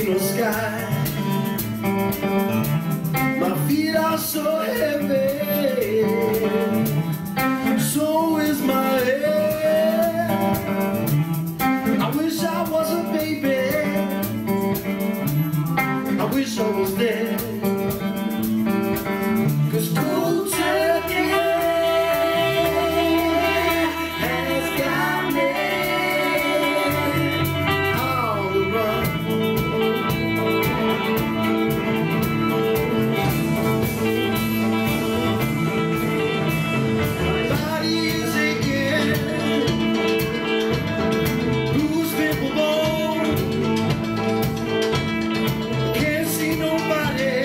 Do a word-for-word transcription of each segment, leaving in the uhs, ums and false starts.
ain't no sky. My feet are so heavy, so is my head. I wish I was a baby, I wish I was dead. 'Cause cold turkey has got me on the run. My body is aching, bruised, pimple, bone. Can't see nobody.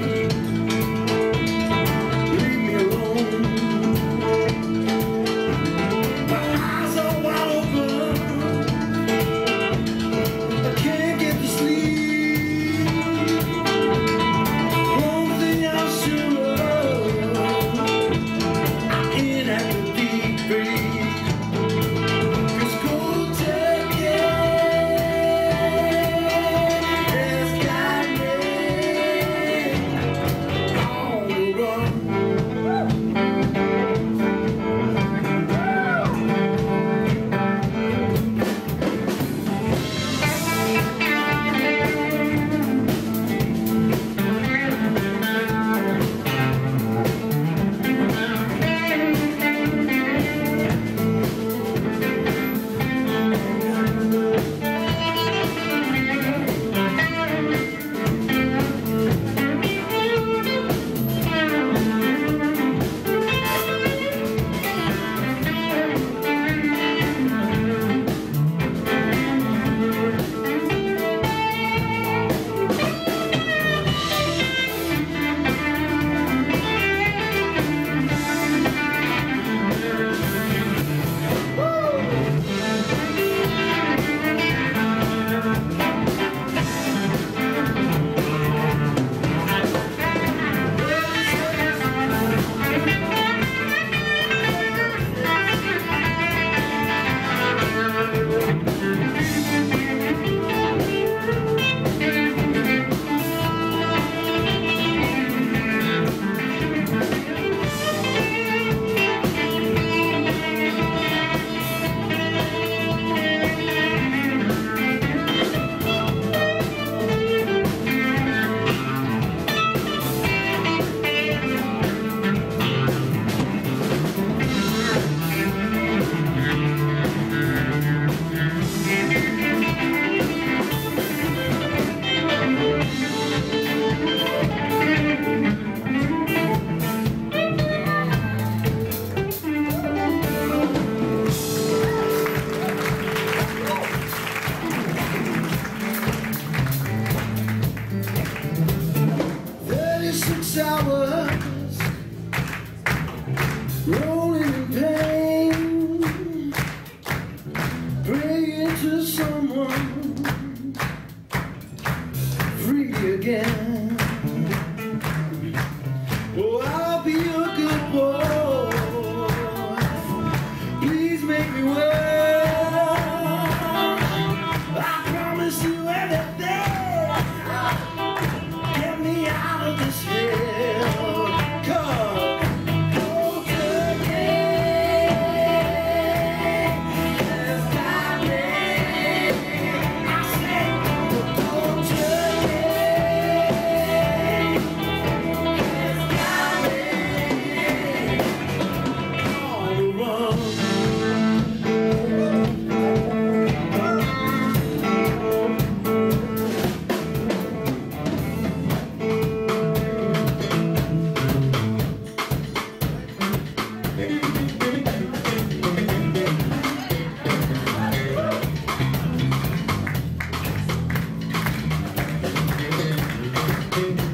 Hours rolling in pain, praying to someone free again. Oh, I'll be a good boy, please make me well. I promise you everything, get me out of this hell. Thank you.